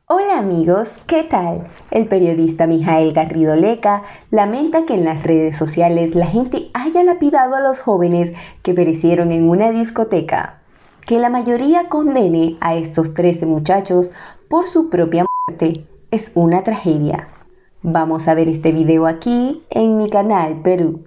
Hola amigos, ¿qué tal? El periodista Mijael Garrido Leca lamenta que en las redes sociales la gente haya lapidado a los jóvenes que perecieron en una discoteca. Que la mayoría condene a estos 13 muchachos por su propia muerte es una tragedia. Vamos a ver este video aquí en mi canal Perú.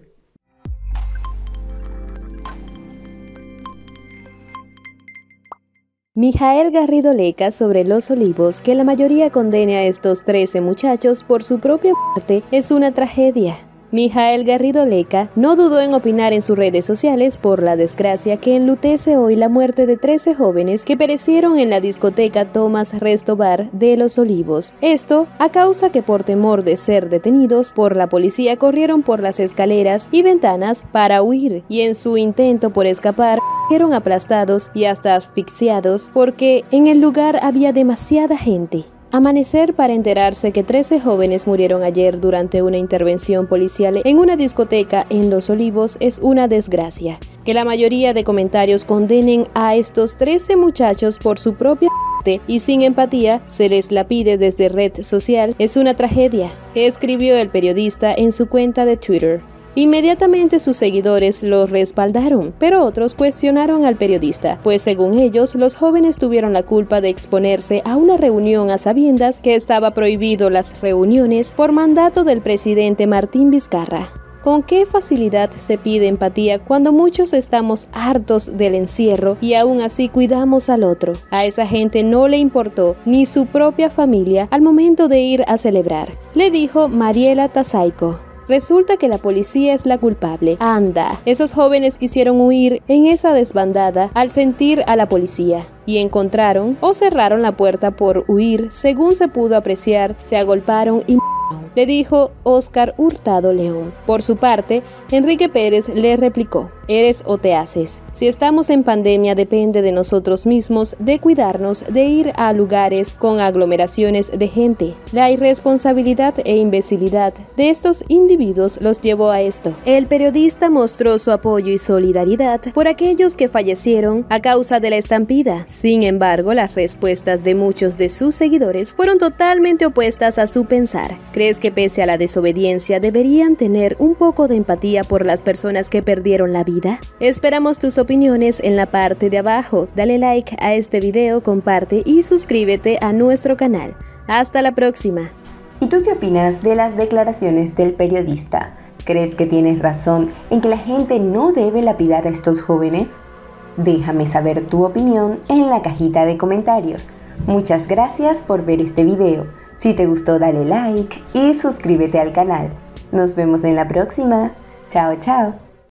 Mijael Garrido Leca sobre Los Olivos, que la mayoría condene a estos 13 muchachos por su propia muerte, es una tragedia. Mijael Garrido Leca no dudó en opinar en sus redes sociales por la desgracia que enlutece hoy la muerte de 13 jóvenes que perecieron en la discoteca Thomas Resto Bar de Los Olivos. Esto a causa que por temor de ser detenidos por la policía corrieron por las escaleras y ventanas para huir, y en su intento por escapar fueron aplastados y hasta asfixiados porque en el lugar había demasiada gente. Amanecer para enterarse que 13 jóvenes murieron ayer durante una intervención policial en una discoteca en Los Olivos es una desgracia. Que la mayoría de comentarios condenen a estos 13 muchachos por su propia muerte y sin empatía se les la pide desde red social es una tragedia, escribió el periodista en su cuenta de Twitter. Inmediatamente sus seguidores lo respaldaron, pero otros cuestionaron al periodista, pues según ellos, los jóvenes tuvieron la culpa de exponerse a una reunión a sabiendas que estaba prohibido las reuniones por mandato del presidente Martín Vizcarra. ¿Con qué facilidad se pide empatía cuando muchos estamos hartos del encierro y aún así cuidamos al otro? A esa gente no le importó ni su propia familia al momento de ir a celebrar, le dijo Mariela Tasaico. Resulta que la policía es la culpable. Anda, esos jóvenes quisieron huir en esa desbandada al sentir a la policía y encontraron o cerraron la puerta por huir. Según se pudo apreciar, se agolparon y le dijo Óscar Hurtado León. Por su parte, Enrique Pérez le replicó: eres o te haces. Si estamos en pandemia depende de nosotros mismos de cuidarnos, de ir a lugares con aglomeraciones de gente. La irresponsabilidad e imbecilidad de estos individuos los llevó a esto. El periodista mostró su apoyo y solidaridad por aquellos que fallecieron a causa de la estampida. Sin embargo, las respuestas de muchos de sus seguidores fueron totalmente opuestas a su pensar. ¿Crees que pese a la desobediencia deberían tener un poco de empatía por las personas que perdieron la vida? Esperamos tus opiniones en la parte de abajo. Dale like a este video, comparte y suscríbete a nuestro canal. Hasta la próxima. ¿Y tú qué opinas de las declaraciones del periodista? ¿Crees que tienes razón en que la gente no debe lapidar a estos jóvenes? Déjame saber tu opinión en la cajita de comentarios. Muchas gracias por ver este video. Si te gustó, dale like y suscríbete al canal. Nos vemos en la próxima. Chao, chao.